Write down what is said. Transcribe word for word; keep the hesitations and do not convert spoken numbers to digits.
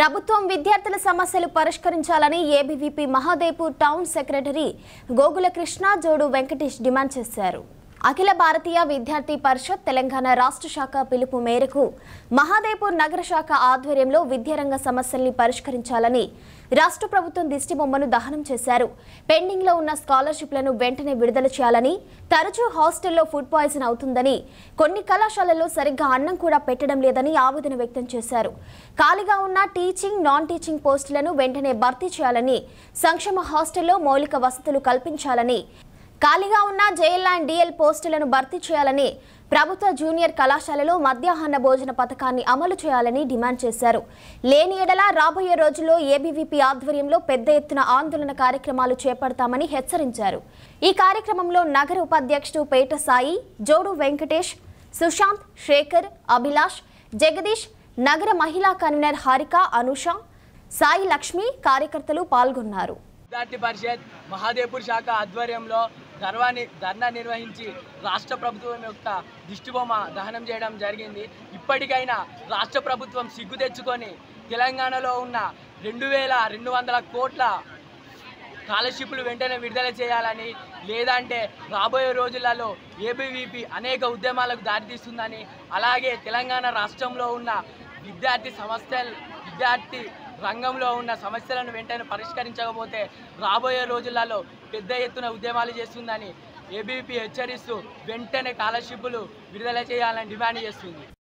ప్రభుత్వం విద్యార్థుల సమస్యలు పరిష్కరించాలని ABVP Mahadevpur town secretary Gogula Krishna Jodu Venkatesh demand చేశారు. అఖిల భారతీయ విద్యార్థి పరిషత్ తెలంగాణ రాష్ట్ర శాఖ పిలుపు మేరకు మహాదేవ్పూర్ నగర శాఖ ఆధ్వర్యంలో విద్యారంగ సమస్యల్ని పరిష్కరించాలని రాష్ట్ర ప్రభుత్వం దిష్టిబొమ్మను దహనం చేశారు. పెండింగ్ లో ఉన్న స్కాలర్షిప్లను వెంటనే విడుదల చేయాలని, తరచూ హాస్టల్లో ఫుడ్ పాయిజన్ అవుతుందని, కొన్ని కళాశాలల్లో సరిగ్గా అన్నం కూడా పెట్టడం లేదని ఆవేదన వ్యక్తం చేశారు. ఖాళీగా ఉన్న టీచింగ్, నాన్ టీచింగ్ పోస్టులను వెంటనే భర్తీ చేయాలని, సంక్షేమ హాస్టల్లో మౌలిక వసతులు కల్పించాలని, ఖాళీగా ఉన్న జేఎల్ అండ్ డిఎల్ పోస్టులను భర్తీ చేయాలని, ప్రభుత్వ జూనియర్ కళాశాలలో మధ్యాహ్న భోజన పథకాన్ని అమలు చేయాలని డిమాండ్ చేశారు. లేని ఎడల రాబోయే రోజుల్లో ఏబీవీపీ ఆధ్వర్యంలో పెద్ద ఎత్తున ఆందోళన కార్యక్రమాలు చేపడతామని హెచ్చరించారు. ఈ కార్యక్రమంలో నగర ఉపాధ్యక్షుడు పేట సాయి, జోడు వెంకటేష్, సుశాంత్, శేఖర్, అభిలాష్, జగదీష్, నగర మహిళా కన్వీనర్ హారిక, అనుష, సాయి లక్ష్మి కార్యకర్తలు పాల్గొన్నారు. విద్యార్థి పరిషత్ మహాదేవ్పూర్ శాఖ ఆధ్వర్యంలో ధర్వాన్ని ధర్నా నిర్వహించి రాష్ట్ర ప్రభుత్వం యొక్క దిష్టిబొమ్మ దహనం చేయడం జరిగింది. ఇప్పటికైనా రాష్ట్ర ప్రభుత్వం సిగ్గు తెచ్చుకొని తెలంగాణలో ఉన్న రెండు వేల రెండు వందల కోట్ల స్కాలర్షిప్లు వెంటనే విడుదల చేయాలని, లేదంటే రాబోయే రోజులలో ఏబీవీపీ అనేక ఉద్యమాలకు దారితీస్తుందని, అలాగే తెలంగాణ రాష్ట్రంలో ఉన్న విద్యార్థి సమస్యలు విద్యార్థి రంగంలో ఉన్న సమస్యలను వెంటనే పరిష్కరించకపోతే రాబోయే రోజులలో పెద్ద ఎత్తున ఉద్యమాలు చేస్తుందని ఏబీవీపీ హెచ్చరిస్తూ వెంటనే స్కాలర్షిప్లు విడుదల చేయాలని డిమాండ్ చేస్తుంది.